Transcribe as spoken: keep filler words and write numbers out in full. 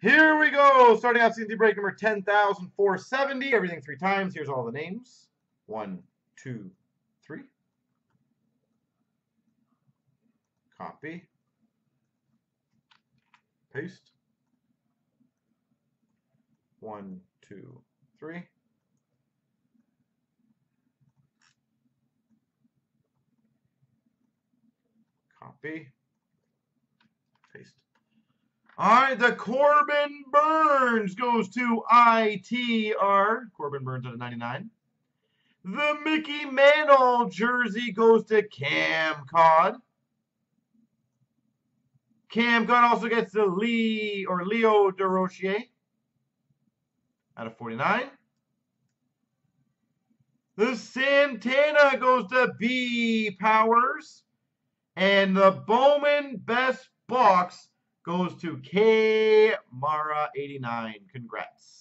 Here we go. Starting out C N C break number ten thousand four hundred seventy. Everything three times. Here's all the names. One, two, three. Copy. Paste. One, two, three. Copy. Paste. All right, the Corbin Burns goes to I T R. Corbin Burns out of ninety-nine. The Mickey Mantle jersey goes to Cam Cod. Cam Cod also gets the Lee or Leo DeRochier out of forty-nine. The Santana goes to B Powers. And the Bowman Best Box goes to K Mara eighty-nine. Congrats.